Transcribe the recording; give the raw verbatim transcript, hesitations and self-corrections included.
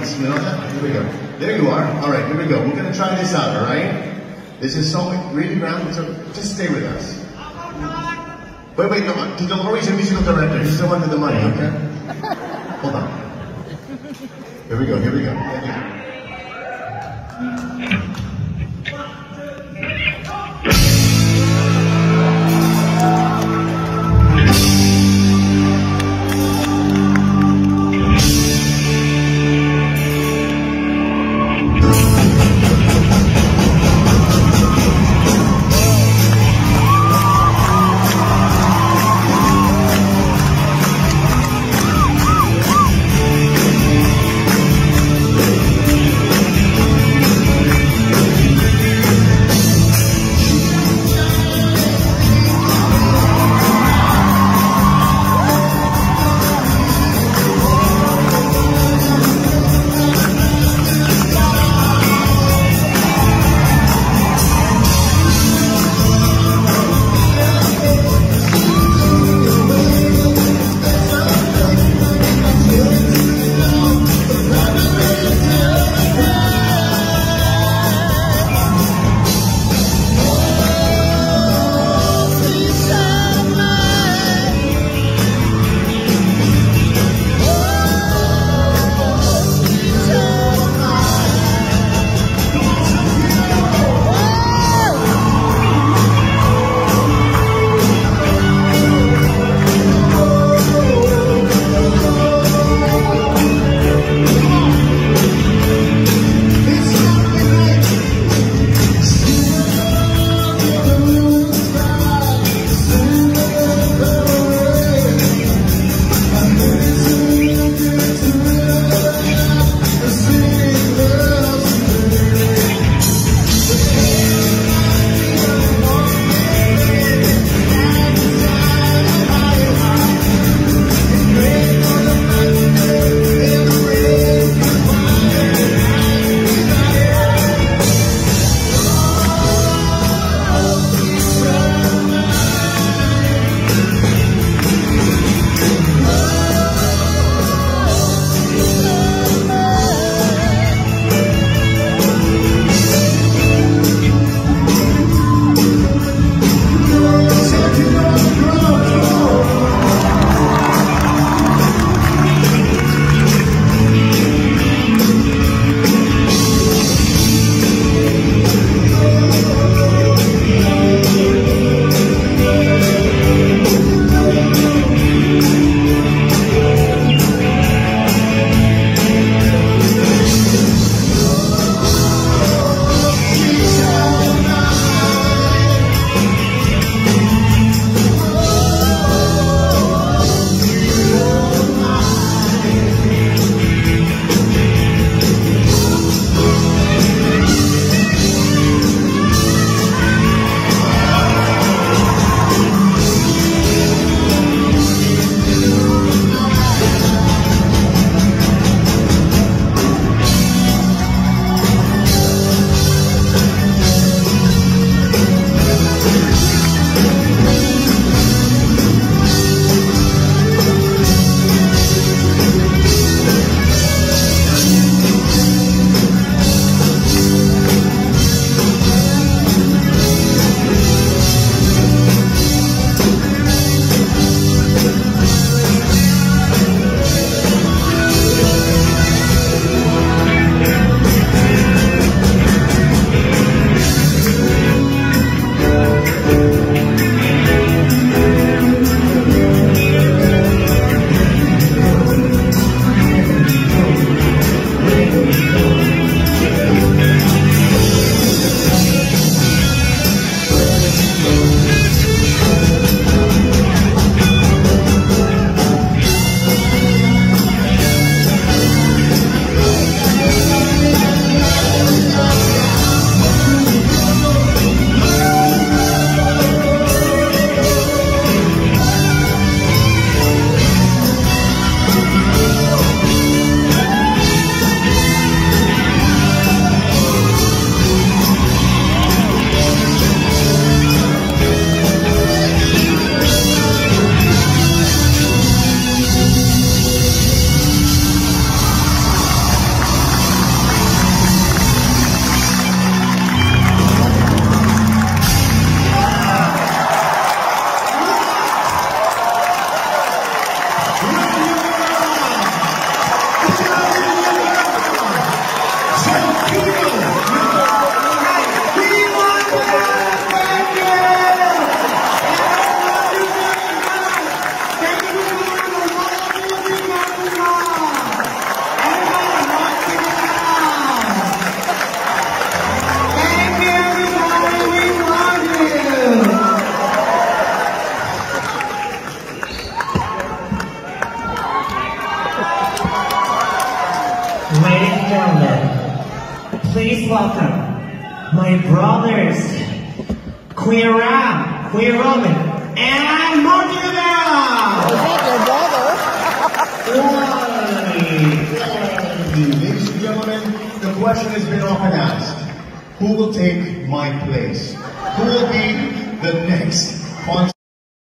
You know that? Here we go. There you are. All right, here we go. We're going to try this out, all right? This is so really grounded, so just stay with us. Wait, wait, no, Tito Lori's a musical director. He's still under the money, okay? Hold on. Here we go, here we go. Thank you. Ladies and gentlemen, please welcome my brothers, Queer Ram, Queer Roman, and Marky Rivera! Is that your brother? Ladies and gentlemen, the question has been often asked. Who will take my place? Who will be the next concert?